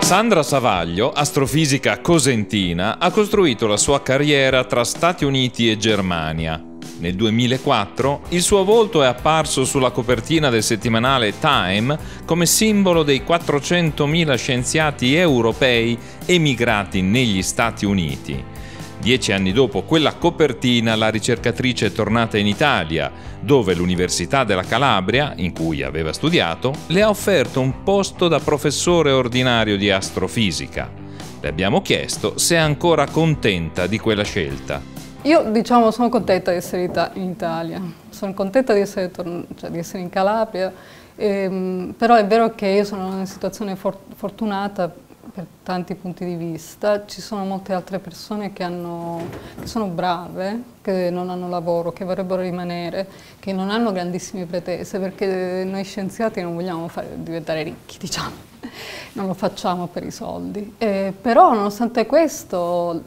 Sandra Savaglio, astrofisica cosentina, ha costruito la sua carriera tra Stati Uniti e Germania. Nel 2004 il suo volto è apparso sulla copertina del settimanale Time come simbolo dei 400.000 scienziati europei emigrati negli Stati Uniti. 10 anni dopo quella copertina, la ricercatrice è tornata in Italia, dove l'Università della Calabria, in cui aveva studiato, le ha offerto un posto da professore ordinario di astrofisica. Le abbiamo chiesto se è ancora contenta di quella scelta. Io, sono contenta di essere in Italia, sono contenta di essere in Calabria, però è vero che io sono in una situazione fortunata per tanti punti di vista. Ci sono molte altre persone che sono brave, che non hanno lavoro, che vorrebbero rimanere, che non hanno grandissime pretese, perché noi scienziati non vogliamo diventare ricchi, non lo facciamo per i soldi. Però nonostante questo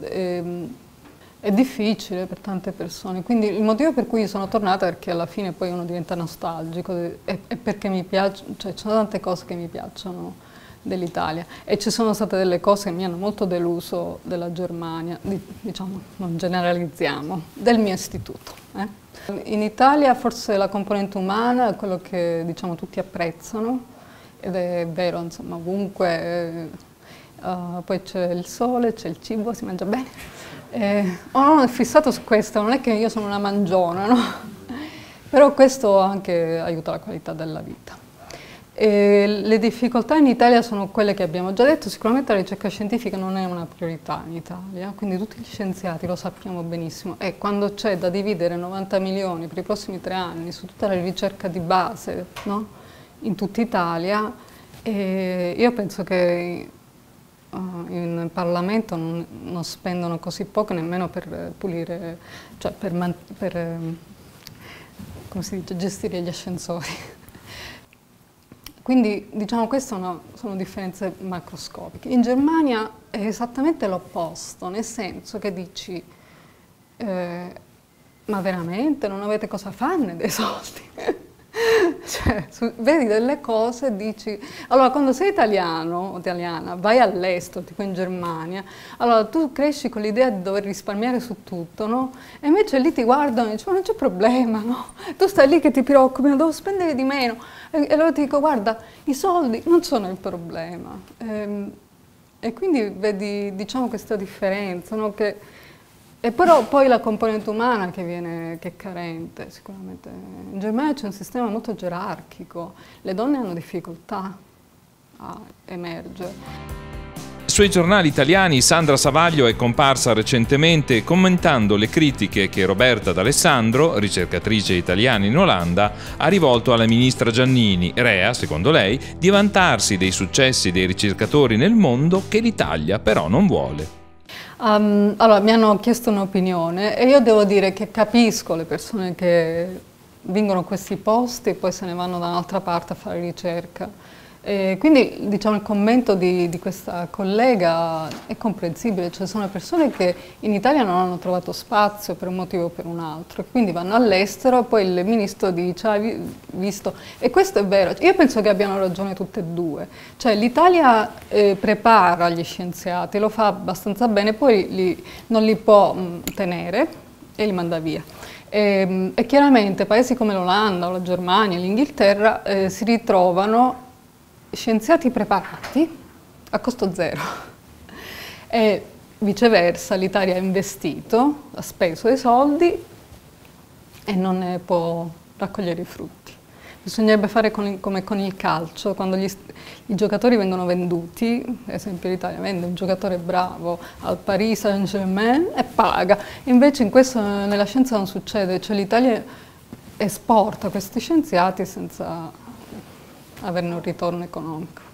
è difficile per tante persone, quindi il motivo per cui sono tornata è perché alla fine poi uno diventa nostalgico e perché mi piace, ci sono tante cose che mi piacciono dell'Italia e ci sono state delle cose che mi hanno molto deluso della Germania, non generalizziamo, del mio istituto. In Italia forse la componente umana è quello che tutti apprezzano ed è vero, insomma, ovunque, poi c'è il sole, c'è il cibo, si mangia bene. È fissato su questo, non è che io sono una mangiona, no? Però questo anche aiuta la qualità della vita. Le difficoltà in Italia sono quelle che abbiamo già detto. Sicuramente la ricerca scientifica non è una priorità in Italia, quindi tutti gli scienziati lo sappiamo benissimo, e quando c'è da dividere 90 milioni per i prossimi 3 anni su tutta la ricerca di base, no? In tutta Italia, io penso che in Parlamento non spendono così poco nemmeno per pulire, come si dice, gestire gli ascensori. Quindi queste sono differenze macroscopiche. In Germania è esattamente l'opposto, nel senso che dici ma veramente non avete cosa farne dei soldi? Vedi delle cose e dici, allora quando sei italiano o italiana, vai all'estero, tipo in Germania, allora tu cresci con l'idea di dover risparmiare su tutto, no? E invece lì ti guardano e dicono, non c'è problema, no? Tu stai lì che ti preoccupi, ma devo spendere di meno. E allora ti dico, guarda, i soldi non sono il problema. E quindi vedi, questa differenza, no? E però poi la componente umana che è carente, sicuramente. In Germania c'è un sistema molto gerarchico, le donne hanno difficoltà a emergere. Sui giornali italiani Sandra Savaglio è comparsa recentemente commentando le critiche che Roberta D'Alessandro, ricercatrice italiana in Olanda, ha rivolto alla ministra Giannini, rea, secondo lei, di vantarsi dei successi dei ricercatori nel mondo che l'Italia però non vuole. Allora, mi hanno chiesto un'opinione e io devo dire che capisco le persone che vincono a questi posti e poi se ne vanno da un'altra parte a fare ricerca. Quindi il commento di questa collega è comprensibile, cioè sono persone che in Italia non hanno trovato spazio per un motivo o per un altro, quindi vanno all'estero e poi il ministro dice, hai visto, e questo è vero, io penso che abbiano ragione tutte e due, cioè l'Italia prepara gli scienziati, lo fa abbastanza bene, poi non li può tenere e li manda via. E chiaramente paesi come l'Olanda, la Germania, l'Inghilterra si ritrovano scienziati preparati a costo zero e viceversa l'Italia ha investito, ha speso dei soldi e non ne può raccogliere i frutti. Bisognerebbe fare come con il calcio, quando i giocatori vengono venduti, ad esempio l'Italia vende un giocatore bravo al Paris Saint-Germain e paga, invece nella scienza non succede, cioè l'Italia esporta questi scienziati senza averne un ritorno economico.